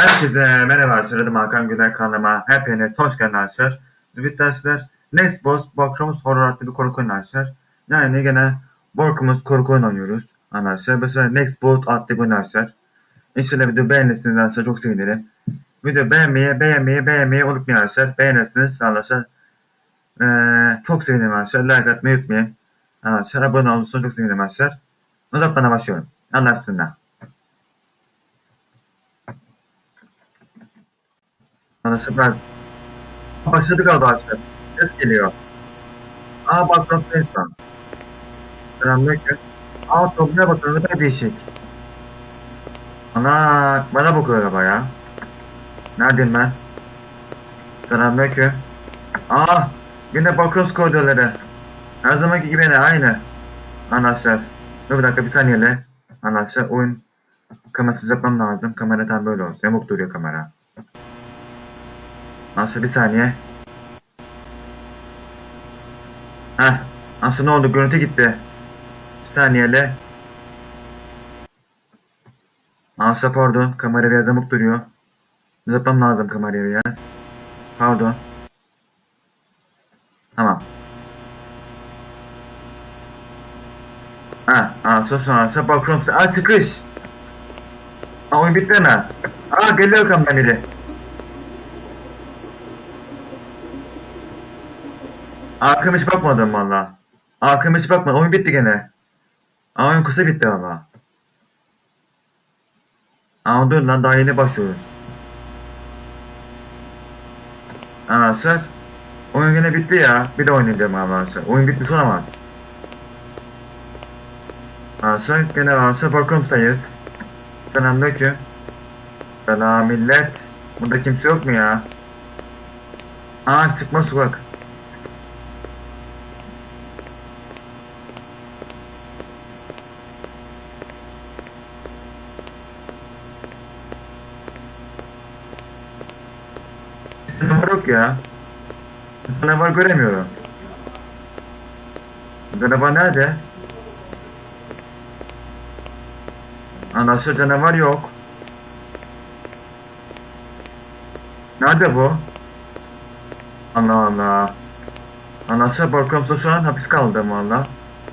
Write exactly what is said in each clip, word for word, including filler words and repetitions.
Herkese merhaba arkadaşlar. Adım Hakan Güler, kanalıma hepiniz hoş geldiniz arkadaşlar. Arkadaşlar, Next Boss bu akşamımız horror adlı bir korku oyunu arkadaşlar. Yani gene korkumuz korku oyunu oynuyoruz arkadaşlar. Bu sefer Next Boss adlı bir oyun arkadaşlar. İnşallah video beğenirsiniz arkadaşlar, çok sevinirim. Video beğenmeyi beğenmeyi beğenmeyi unutmayın arkadaşlar. Beğenirsiniz arkadaşlar. Ee, çok sevinirim arkadaşlar. Like atmayı unutmayın. Arkadaşlar abone olursanız çok sevinirim arkadaşlar. Uzatmadan başlıyorum. Allah bismillah. Arkadaşlar ben başladık galiba arkadaşlar. Ses geliyor. Aa bak nasıl insan. Selamünaleyküm. Aa toplaya bakın, ne kadar değişik. Ana bana bakıyor galiba ya. Neredeyim ben? Selamünaleyküm. Aa yine bakıyoruz koridorlara. Her zamanki gibi yine aynı. Arkadaşlar. Dur bir dakika, bir saniyele. Arkadaşlar oyun kamerası yapmam lazım. Kamera tam böyle olsun. Yamuk duruyor kamera. Arkadaşlar bir saniye. Heh. Aslında ne oldu? Görüntü gitti. Bir saniyele. Arkadaşlar pardon. Kamera biraz yamuk duruyor. Yapmam lazım kamerayı biraz. Pardon. Tamam. Ha, ha, sus lan. Sen bakıyorum. Aa çıkış. Aa oyun bitti mi? Aa geliyor kamera biri. Arkama hiç bakmadım valla. Arkama hiç bakmadım. Oyun bitti gene. Aa oyun kısa bitti valla. Aa dur lan, daha yeni başlıyoruz. Aa sır. Oyun gene bitti ya. Bir de oynayacağım arkadaşlar. Oyun bitmiş olamaz. Aa sır gene varsa bakıyorum sayız. Selamünaleyküm. Selam millet. Burada kimse yok mu ya? Aa çıkma sokak. Canavar yok ya. Canavar göremiyorum. Canavar nerede? Anlaşıldı, canavar yok. Nerede bu? Allah Allah. Anlaşıldı, korkuyorsa şu an hapis kaldım valla.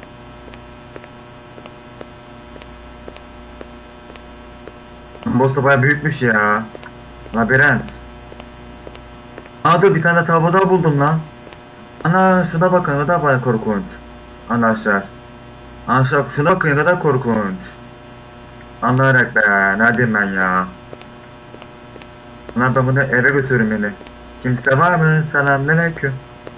Boss da bayağı büyükmüş ya. Labirent. Abi bir tane tavla daha buldum lan. Ana şuna bakın, ne kadar bayağı korkunç. Arkadaşlar. Arkadaşlar şuna bakın, ne kadar korkunç. Anlayarak be, neredeyim ben ya? Lan ben bunu eve götürürüm beni. Kimse var mı? Selamünaleyküm.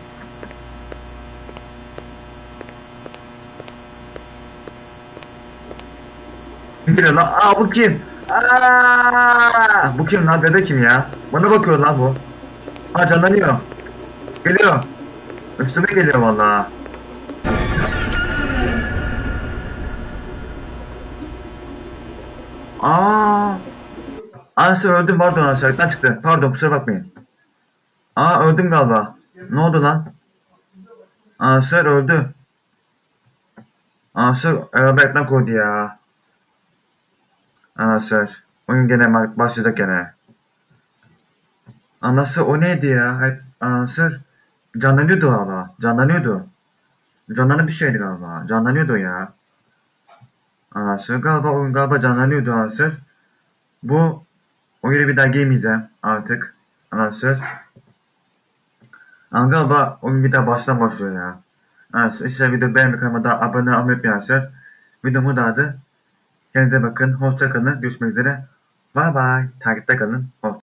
Kim geliyor lan? Aa bu kim? Aa bu kim lan? Dede kim ya? Bana bakıyor lan bu. Aa canlanıyor. Geliyor. Üstüme geliyor valla. Aa. Anası öldüm, pardon, aşağıdan çıktı. Pardon, kusura bakmayın. Aa öldüm galiba. Ne oldu lan? Anası öldü. Anası arabayla koydu ya. Anası. Oyun gene başlayacak gene. Anası o neydi ya? Anası canlanıyordu galiba. Canlanıyordu. Canlanı bir şeydi galiba. Canlanıyordu ya. Anası galiba oyun galiba canlanıyordu anası. Bu oyunu bir daha giymeyeceğim artık. Anası. Ama galiba oyun bir daha baştan başlıyor ya. Anası işte video beğenmeyi, kanalıma da abone olmayı unutmayın arkadaşlar. Videomu da adı. Kendinize bakın. Hoşça kalın. Görüşmek üzere. Bye bye. Takipte kalın. Hoşça